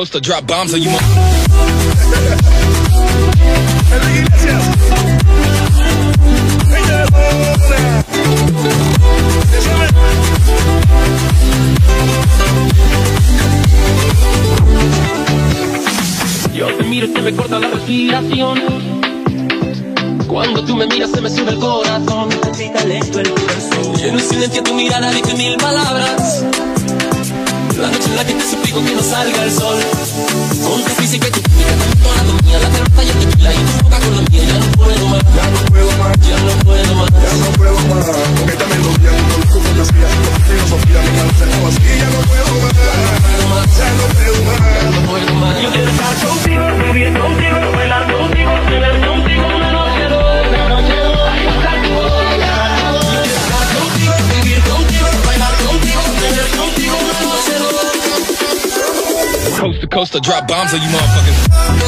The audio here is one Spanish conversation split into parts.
coast to drop bombs on you. Yo te miro y se me corta la respiración. Cuando tú me miras se me sube el corazón. Palpita lento el corazón. Y en un silencio tu mirada dice mil palabras. La noche en la que te suplico que no salga el sol. Con tu física y tu química, tanto anatomía, la cerveza y el tequila y tu boca con la mía. Ya no puedo más, ya no puedo más, ya no puedo más, ya no puedo más. Con esta melodía, con tu fantasía, con tu filosofía, mi alma se vacía. Ya no puedo más, ya no puedo más, ya no puedo más. Yo quiero estar contigo, vivir contigo, bailar contigo, beber contigo una noche loca, ay, estar tu boca. Yo quiero estar contigo, vivir contigo, bailar contigo, beber contigo una noche loca. Coast to coast to drop bombs on you motherfuckers.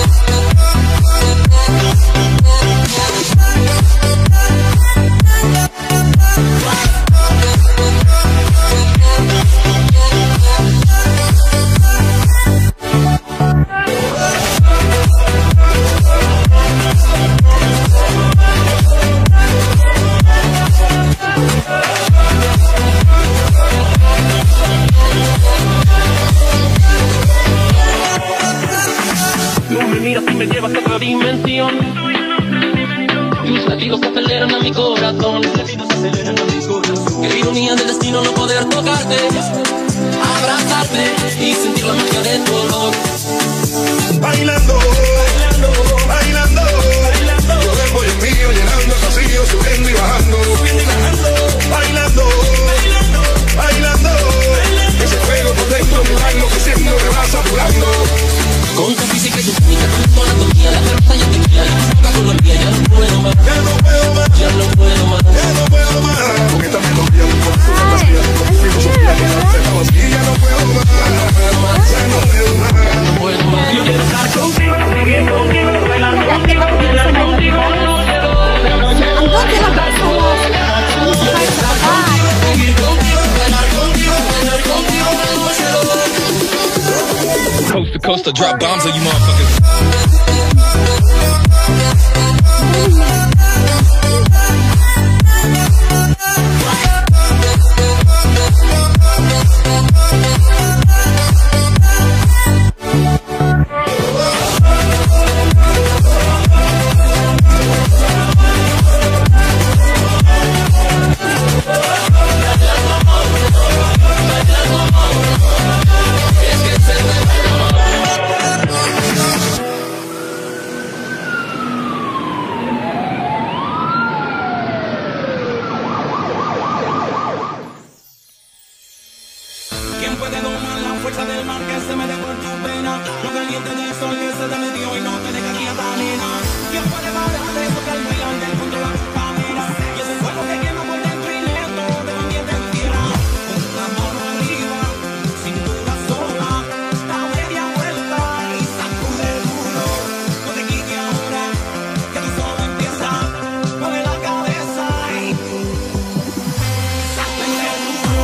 Me llevas a otra dimensión. Tus latidos aceleran a mi corazón. Qué ironía del destino no poder tocarte, abrazarte y sentir la magia de tu olor. Bailando, bailando, bailando, bailando. Tu cuerpo y el mío llenando el vacío, subiendo y bajando, subiendo y bajando. Bailando, bailando, bailando. Ese fuego por dentro me va enloqueciendo, me va saturando. Con tu física y tu química, tu anatomía, la cerveza y el tequila y tu boca con la mía. Ya no puedo más, ya no puedo más, ya no puedo más, ya no puedo más. Con esta melodía, con tu fantasía, con tu filosofía, mi alma se vacía. Ya no puedo más, ya no puedo más, ya no puedo más. Yo quiero estar contigo, vivir contigo, bailar contigo, bailar contigo una noche loca. Vivir contigo, bailar contigo, bailar contigo una noche loca. Coast to coast to drop bombs on you motherfuckers. ¿Quién puede domar la fuerza del mar que se me dé por tu pena? Lo caliente del sol que se te metió y no te deja quieta, nena. ¿Quién puede parar eso que al bailar del controla tu cadera? Y ese fuego que quema por dentro y lento te mantiene en tierra. Con la mano arriba, cintura sola, da media vuelta y sacude duro. No te quites ahora, que tú solo empieza. Mueve la cabeza y sáquenle duro.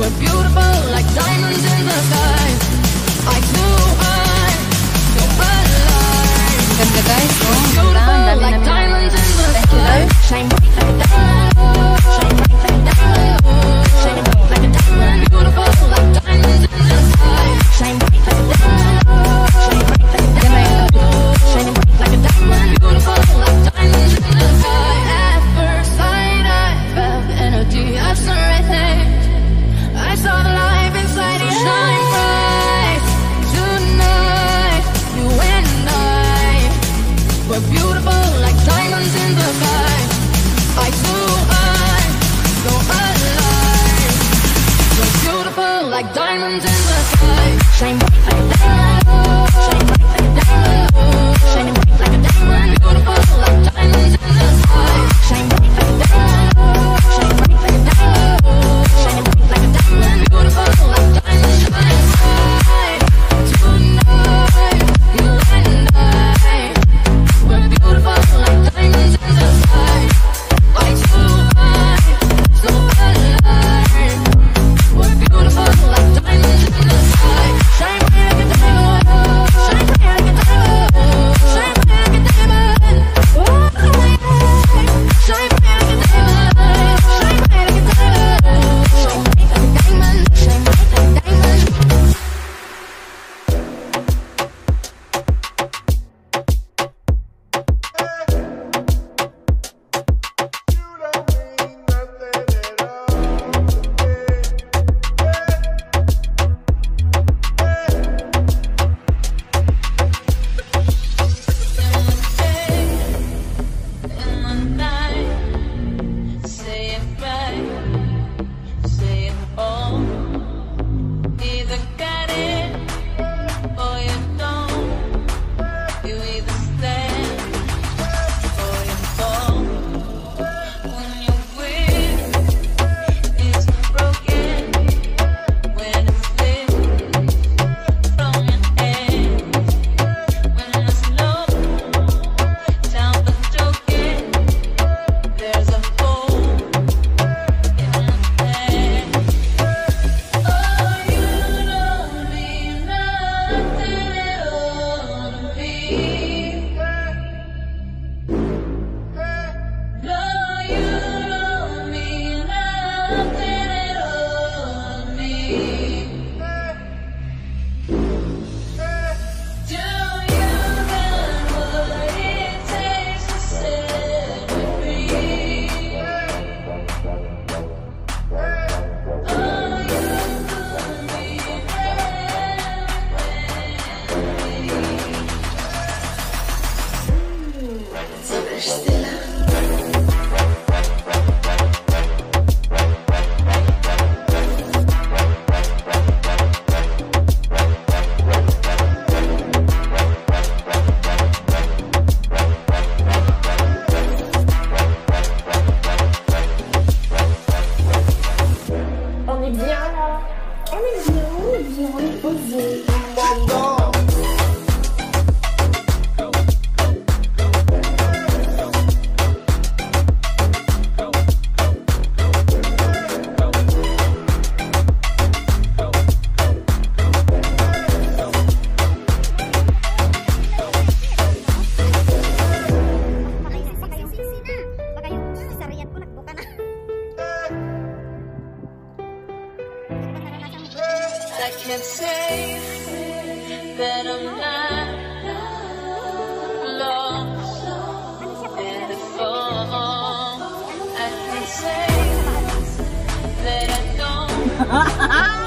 We're beautiful like diamonds in the sky. Eye to eye, so alive. Ganda guys, oh, Beautiful like diamonds in the sky. Shine bright like a diamond. Shine bright like a diamond. Shine bright like a diamond. Beautiful like diamonds in the sky. Shine bright like a diamond. Shine bright like a diamond. Shining bright like a diamond. Beautiful like diamonds in the sky. At first sight, I felt the energy of surrender. I saw the life inside you shine bright tonight. You and I, we're beautiful like diamonds in the sky. Eye to eye, so alive. We're beautiful like diamonds in the sky. Shine bright like a diamond. Shine bright like a diamond. Shining bright like a diamond. Beautiful like diamonds in the sky. Shine bright like a diamond. Shine bright like a diamond. Shining bright like a diamond. Beautiful like diamonds shine bright tonight. You and I, we're beautiful like diamonds in the sky. Eye to eye, so alive. We're beautiful like diamonds in the sky. Shine bright like a diamond. Shine bright like a diamond. Shine bright like a diamond. Oh, shine bright like a diamond. Shine bright like a diamond. Shine bright like a diamond. Shine bright like a diamond. Say it right, say it all. Either got it or you don't. You either stand or you fall. When you win, it's broken. When it's lit from your head. When there's no time for joking, there's a hole in my head. Oh, you don't mean nothing at all to me. No, you don't mean nothing at all to me. Do you got what it takes to set me free? Oh, you could be On est bien là. On est bien, on est bien, on est posé. I can't say that I'm not lost in the fall. I can't say that I don't